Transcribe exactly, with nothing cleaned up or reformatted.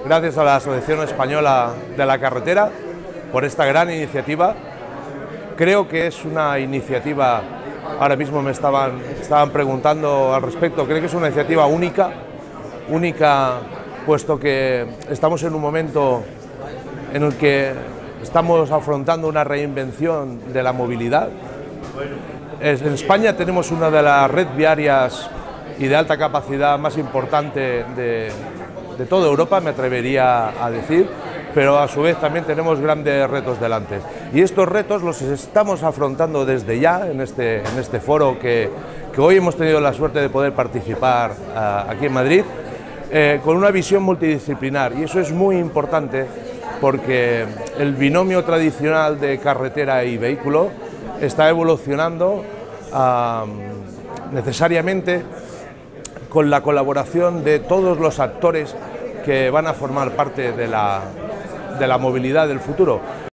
gracias a la Asociación Española de la Carretera por esta gran iniciativa. Creo que es una iniciativa, ahora mismo me estaban, estaban preguntando al respecto, creo que es una iniciativa única, única puesto que estamos en un momento en el que estamos afrontando una reinvención de la movilidad. En España tenemos una de las redes viarias y de alta capacidad más importante de, de toda Europa, me atrevería a decir, pero a su vez también tenemos grandes retos delante. Y estos retos los estamos afrontando desde ya en este, en este foro que, que hoy hemos tenido la suerte de poder participar uh, aquí en Madrid, eh, con una visión multidisciplinar, y eso es muy importante porque el binomio tradicional de carretera y vehículo está evolucionando uh, necesariamente con la colaboración de todos los actores que van a formar parte de la, de la movilidad del futuro.